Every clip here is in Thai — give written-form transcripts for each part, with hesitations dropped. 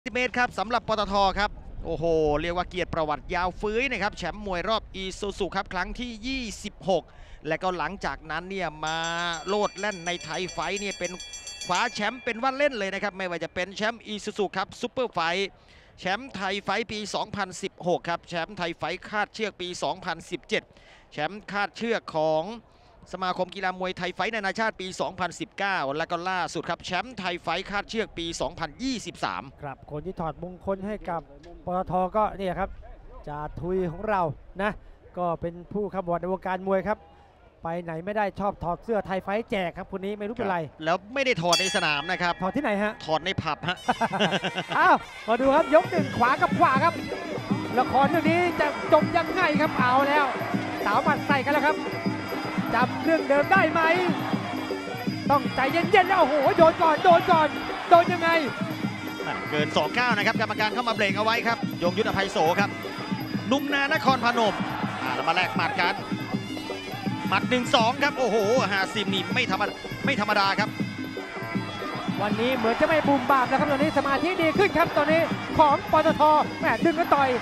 10 เมตรครับสำหรับปตทครับโอ้โหเรียกว่าเกียรติประวัติยาวฟื้ยนะครับแชมป์มวยรอบอีซูซูครับครั้งที่ 26 และก็หลังจากนั้นเนี่ยมาโลดแล่นในไทยไฟเนี่ยเป็นคว้าแชมป์เป็นว่าเล่นเลยนะครับไม่ว่าจะเป็นแชมป์อีซูซูครับซุปเปอร์ไฟแชมป์ไทยไฟปี 2016 ครับแชมป์ไทยไฟคาดเชือกปี 2017 แชมป์คาดเชือกของสมาคมกีฬามวยไทยไฟนานาชาติปี 2019 และก็ล่าสุดครับแชมป์ไทยไฟคาดเชือกปี 2023 ครับคนที่ถอดมงคลให้กับปตทก็เนี่ยครับจ่าทุยของเรานะก็เป็นผู้ขบวนในวงการมวยครับไปไหนไม่ได้ชอบถอดเสื้อไทยไฟแจกครับคนนี้ไม่รู้เป็นไรแล้วไม่ได้ถอดในสนามนะครับถอดที่ไหนฮะถอดในผับฮะอ้าวมาดูครับยกหนึ่งขวากับขวาครับละครเรื่องนี้จะจบยังไงครับเอาแล้วสาวหมัดใส่กันแล้วครับจำเรื่องเดิมได้ไหมต้องใจเย็นๆแล้วโอ้โหโดนก่อนโดนยังไงเกิน2-9นะครับกรรมการเข้ามาเบรกเอาไว้ครับยงยุทธอภัยโสครับนุ่มนานครพนมแล้วมาแลกหมัดกันหมัด 1-2 ครับโอ้โห50นี่ไม่ธรรมดาครับวันนี้เหมือนจะไม่บูมบามแล้วครับตอนนี้สมาธิดีขึ้นครับตอนนี้ของปตทแหมดึงกันต่อย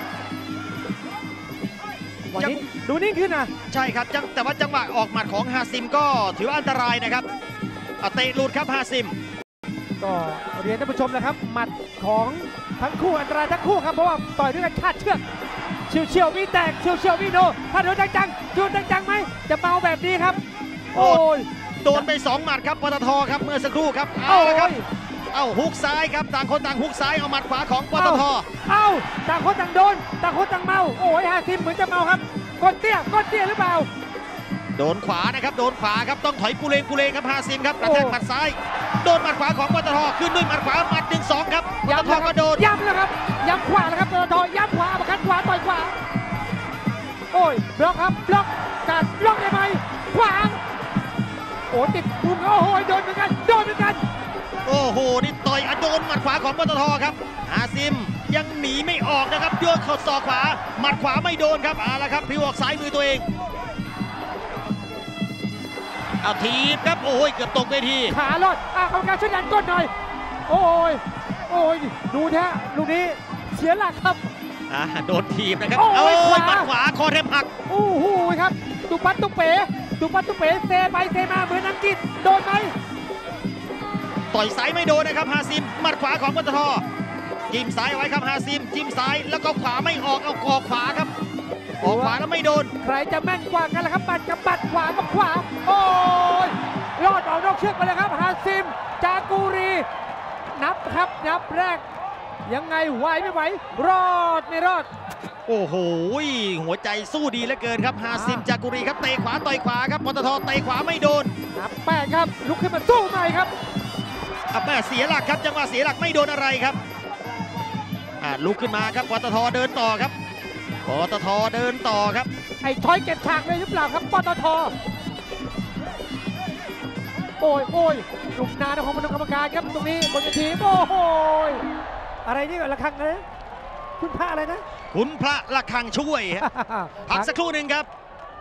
วันนี้ดูนิ่งขึ้นนะใช่ครับแต่ว่าจังหวะออกหมัดของฮาซิมก็ถือว่าอันตรายนะครับเตะหลุดครับฮาซิมก็เรียนท่านผู้ชมนะครับหมัดของทั้งคู่อันตรายทั้งคู่ครับเพราะว่าต่อยด้วยกันคาดเชือกเฉียวมีแตกเฉียวมีโนถ้าโดนจังไหมจะเมาแบบนี้ครับโอ้ยโดนไป2หมัดครับปตทครับเมื่อสักครู่ครับเอาละครับฮุกซ้ายครับต่างคนต่างฮุกซ้ายเอาหมัดขวาของปตทต่างคนต่างโดนต่างคนต่างเมาโอ้ยฮาซิมเหมือนจะเมาครับก้นเตี้ยหรือเปล่าโดนขวานะครับโดนขวาครับต้องถอยกูเลงครับฮาซิมครับกระแทกหมัดซ้ายโดนหมัดขวาของปตทขึ้นด้วยหมัดขวาหมัด 1-2 ครับปตทก็โดนย้ำแล้วครับย้ำขวาแล้วครับปตทย้ำขวาประคันขวาต่อยขวาโอ้ยบล็อกครับบล็อกการบล็อกได้ไหมขวางโอ้ติดมุมโอ้โหโดนเหมือนกันโอ้โหนี่ต่อยโดนหมัดขวาของปตทครับฮาซิมยังหนีไม่ออกนะครับโยนเข่าศอกขวาหมัดขวาไม่โดนครับละครับพิวออกซ้ายมือตัวเองเอาทีบครับโอ้ยเกือบตกเวทีขาลอดเอาการช่วยดันก้นหน่อยโอ้ยดูแท้ลูกนี้เสียหลักครับโดนทีบนะครับโอ้ยหมัดขวาคอแทบหักโอ้โหครับตุปัตตุเป๋เซไปเซมาเหมือนอังกฤษโดนไหมต่อยซ้ายไม่โดนนะครับฮาซิมหมัดขวาของปตทจิ้มซ้ายไว้ครับฮาซิมจิ้มซ้ายแล้วก็ขวาไม่ออกเอาออกขวาครับออกขวาแล้วไม่โดนใครจะแม่นกว่ากันล่ะครับบัดกับบัดขวากับขวาโอ้ยรอดออกนอกเชือกไปเลยครับฮาซิมจากูรีนับแรกยังไงไหวไม่ไหวรอดไม่รอดโอ้โหหัวใจสู้ดีเหลือเกินครับฮาซิมจากูรีครับเตะขวาต่อยขวาครับปตทเตะขวาไม่โดนนับ8ครับลุกขึ้นมาสู้ใหม่ครับแม่เสียหลักครับจังหวะเสียหลักไม่โดนอะไรครับลุกขึ้นมาครับปตทเดินต่อครับปตทเดินต่อครับไอ้ช้อยเก็บฉากเลยหรือเปล่าครับปตทโอ้ยลูกนาของมนุษย์กรรมการครับตรงนี้บนเวทีโอ้โหอะไรนี่ระฆังนะคุณพระอะไรนะคุณพระระฆังช่วยพักสักครู่หนึ่งครับ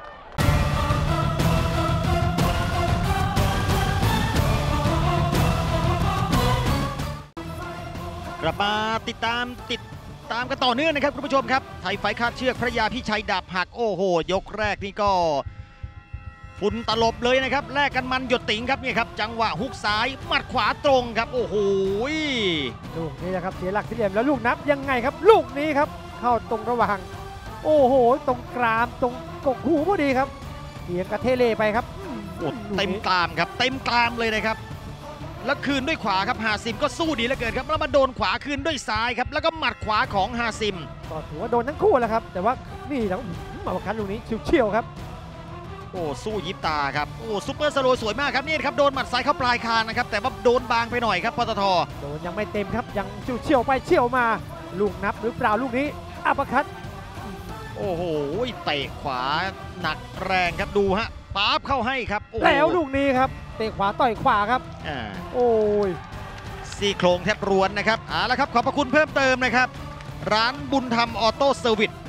กลับมาติดตามกันต่อเนื่องนะครับคุณผู้ชมครับไทยไฟคาดเชือกพระยาพิชัยดาบหักโอ้โหยกแรกนี่ก็ฝุ่นตลบเลยนะครับแลกกันมันหยดติ๋งครับนี่ครับจังหวะฮุกซ้ายหมัดขวาตรงครับโอ้โหลูกนี้นะครับเสียหลักเสียเหลี่ยมแล้วลูกนับยังไงครับลูกนี้ครับเข้าตรงระหว่างโอ้โหตรงกรามตรงกกหูพอดีครับเอียงกระเทเล่ไปครับเต็มกรามครับเต็มกรามเลยนะครับแล้วคืนด้วยขวาครับฮาซิมก็สู้ดีเหลือเกินครับแล้วมาโดนขวาคืนด้วยซ้ายครับแล้วก็หมัดขวาของฮาซิมก็ถือว่าโดนทั้งคู่แล้วครับแต่ว่านี่แล้วมาประคันลูกนี้เฉียวครับโอ้สู้ยิบตาครับโอ้ซุปเปอร์สโลว์สวยมากครับนี่ครับโดนหมัดซ้ายเข้าปลายคางนะครับแต่ว่าโดนบางไปหน่อยครับปตทโดนยังไม่เต็มครับยังเฉียวไปเฉียวมาลูกนับหรือเปล่าลูกนี้อัปเปอร์คัตโอ้โหเตะขวาหนักแรงครับดูฮะป๊าบเข้าให้ครับแล้วลูกนี้ครับเตะขวาต่อยขวาครับโอ้ยซี่โครงแทบรวนนะครับแล้วครับขอบพระคุณเพิ่มเติมนะครับร้านบุญธรรมออโต้เซอร์วิส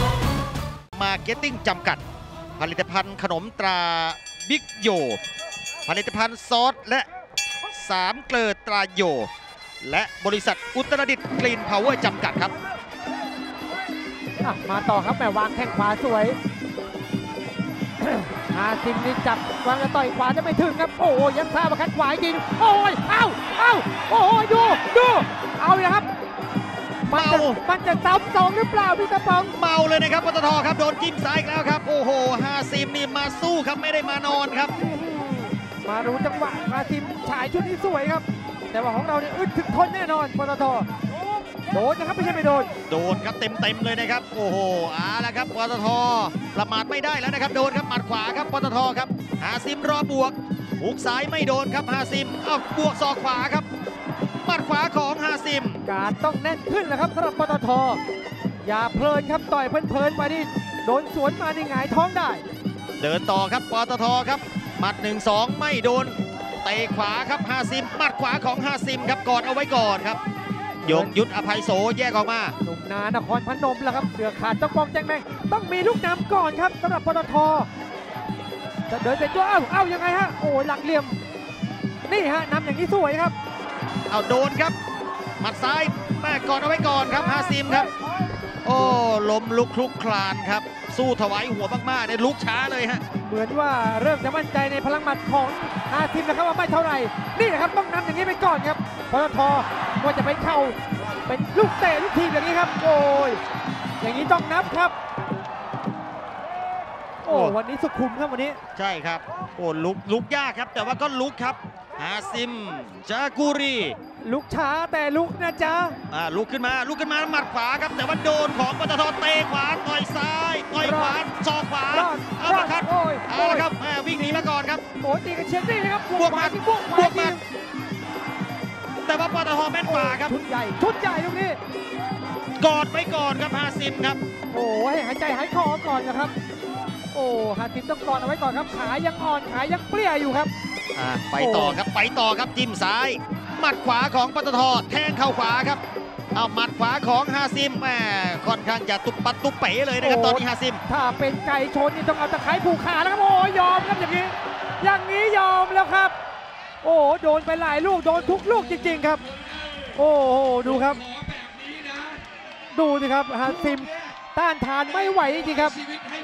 มาร์เก็ตติ้งจำกัดผลิตภัณฑ์ขนมตราบิ๊กโยผลิตภัณฑ์ซอสและ3 เกลือตราโยและบริษัทอุตรดิตถ์กรีนพาวเวอร์จำกัดครับมาต่อครับแม่วางแข้งขวาสวย ฮาซิมนี่จับวางแล้วต่อยขวาจะไม่ถึงครับโอ้ยยังท่าประคัดขวาจริงโอ้ยเอ้าโอ้ยดูเอาเลยครับมันจะซ้ำสองหรือเปล่าพี่ตะปองเมาเลยนะครับปตทครับโดนจิ้มซ้ายอีกแล้วครับโอ้โหฮาซิมนี่มาสู้ครับไม่ได้มานอนครับมารู้จังหวะฮาซิมฉายชุดนี้สวยครับแต่ว่าของเราเนี่ยอึดถึงทนแน่นอนปตทโดนนะครับไม่ใช่ไม่โดนครับเต็มเลยนะครับโอ้โหแล้วครับปตทประมาทไม่ได้แล้วนะครับโดนครับหมัดขวาครับปตทครับฮาซิมรอบวกหุกซ้ายไม่โดนครับฮาซิมบวกศอกขวาครับหมัดขวาของฮาซิมการต้องแน่นขึ้นแล้วครับสำหรับปตทอย่าเพลินครับต่อยเพลินไปนี่โดนสวนมานี่หงายท้องได้เดินต่อครับปตทครับหมัด 1-2 ไม่โดนเตะขวาครับฮาซิมหมัดขวาของฮาซิมครับกอดเอาไว้ก่อนครับยงยุทธอภัยโสแยกออกมาหนุ่มนานครพนมแล้วครับเสือขาดต้องป้องแจ้งแมงต้องมีลูกน้ำก่อนครับสำหรับปตทจะเดินเป็นตัวยังไงฮะโอ้หลักเหลี่ยมนี่ฮะนำอย่างนี้สวยครับโดนครับหมัดซ้ายแม่กอดเอาไว้ก่อนครับฮาซิมครับโอ้ล้มลุกคลุกคลานครับสู้ถวายหัวมากๆในลุกช้าเลยฮะเหมือนว่าเริ่มจะมั่นใจในพลังหมัดของฮาซิมนะครับว่าไม่เท่าไหร่นี่นะครับต้องนำอย่างนี้ไปก่อนครับปตทว่าจะไปเข้าเป็นลูกเตะลูกทีมอย่างนี้ครับโอ้ยอย่างนี้ต้องนับครับโอ้วันนี้สุขุมครับวันนี้ใช่ครับโอ้ลุกยากครับแต่ว่าก็ลุกครับฮาซิมจากูรีลุกช้าแต่ลุกนะจ๊ะลุกขึ้นมาหมัดขวาครับแต่ว่าโดนของปตทเตะขวาต่อยซ้ายต่อยขวาศอกขวาประคัดละครับวิ่งหนีมาก่อนครับโอ้ตีกันเชียงนี่นะครับบวกมันแต่ว่าปตทแม่นกว่าครับชุดใหญ่ลูกนี้กอดไว้ก่อนครับฮาซิมครับโอ้ให้หายใจหายคอก่อนนะครับโอ้ฮาซิมต้องกอดเอาไว้ก่อนครับขายังอ่อนขายังเปรี้ยอยู่ครับไปต่อครับจิ้มซ้ายหมัดขวาของปตทแทงเข่าขวาครับหมัดขวาของฮาซิมค่อนข้างจะตุบปัดตุบเป๋เลยนะครับตอนนี้ฮาซิมถ้าเป็นไก่ชนนี่ต้องเอาตะไคร้ผูกขาแล้วครับโอ้ยอมครับอย่างนี้ยอมแล้วครับโอ้โดนไปหลายลูกโดนทุกลูกจริงๆครับโอ้ดูครับดูสิครับฮาซิมต้านทานไม่ไหวจริงๆครับ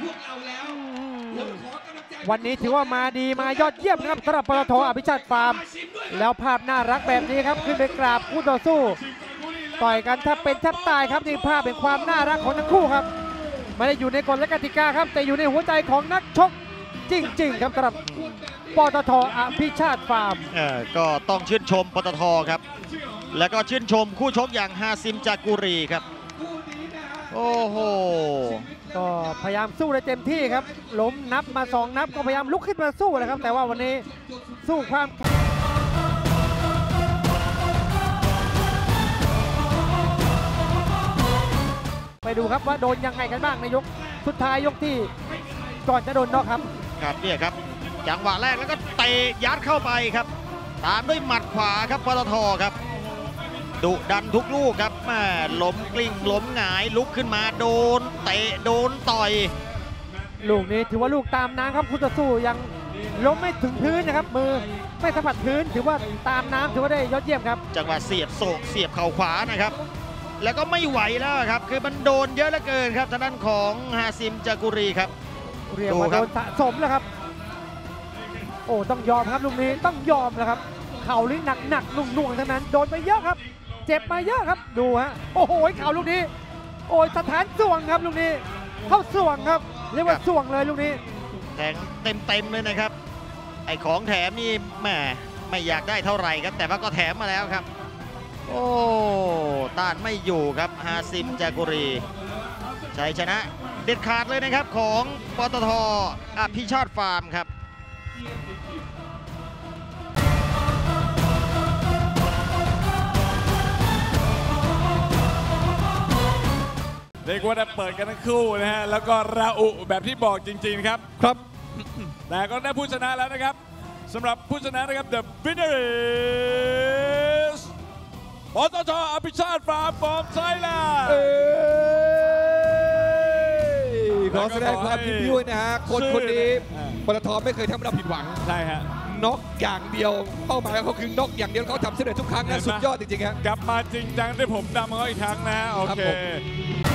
วันนี้ถือว่ามาดีมายอดเยี่ยมครับสำหรับปตท.อภิชาติฟาร์มแล้วภาพน่ารักแบบนี้ครับขึ้นไปกราบคู่ต่อสู้ต่อยกันถ้าเป็นแทบตายครับนี่ภาพเป็นความน่ารักของทั้งคู่ครับไม่ได้อยู่ในกฎและกติกาครับแต่อยู่ในหัวใจของนักชกจริงๆครับสำหรับปตท.อภิชาติฟาร์มก็ต้องชื่นชมปตท.ครับแล้วก็ชื่นชมคู่ชกอย่างฮาซิมจากูรีครับโอ้โหก็พยายามสู้ได้เต็มที่ครับล้มนับมา2 นับก็พยายามลุกขึ้นมาสู้นะครับแต่ว่าวันนี้สู้ความไปดูครับว่าโดนยังไงกันบ้างในยกสุดท้ายยกที่ก่อนจะโดนน็อกครับเนี่ยครับจังหวะแรกแล้วก็เตะยัดเข้าไปครับตามด้วยหมัดขวาครับปตท.ครับดุดันทุกลูกครับล้มกลิ้งล้มหงายลุกขึ้นมาโดนเตะโดนต่อยลูกนี้ถือว่าลูกตามน้ำครับคู่ต่อสู้ยังล้มไม่ถึงพื้นนะครับมือไม่สัมผัสพื้นถือว่าตามน้ำถือว่าได้ยอดเยี่ยมครับจังหวะเสียบโศกเสียบเข่าขวานะครับแล้วก็ไม่ไหวแล้วครับคือมันโดนเยอะเหลือเกินครับทางด้านของฮาซิมจากูรีครับเรียกว่าโดนสะสมแล้วครับโอ้ต้องยอมครับลูกนี้ต้องยอมแล้วครับเข่าลิ้นหนักๆนุ่งๆทั้งนั้นโดนไปเยอะครับเจ็บมาเยอะครับดูฮะโอ้โหเข่าลูกนี้โอ้ยสถานส่วงครับลูกนี้เข้าส่วงครับเรียกว่าส่วงเลยลูกนี้แทงเต็มเลยนะครับไอของแถมนี่แหมไม่อยากได้เท่าไหร่ครับแต่ว่าก็แถมมาแล้วครับโอ้ต้านไม่อยู่ครับฮาซิมจากูรีชัยชนะเด็ดขาดเลยนะครับของปตท.อภิชาติฟาร์มครับเรียกว่าได้เปิดกันทั้งคู่นะฮะแล้วก็ระอุแบบที่บอกจริงๆครับแต่ก็ได้ผู้ชนะแล้วนะครับสำหรับผู้ชนะนะครับ The winner is ปตท.อภิชาติฟาร์ม from Thailand ขอแสดงความยินดีด้วยนะฮะคนนี้ปตท.ไม่เคยทำให้เราผิดหวังใช่ฮะน็อกอย่างเดียวเป้าหมายของเขาคือน็อกอย่างเดียวเขาทำสำเร็จทุกครั้งนะสุดยอดจริงๆครับกลับมาจริงจังด้วยผมดำเขาอีกครั้งนะโอครับเคผม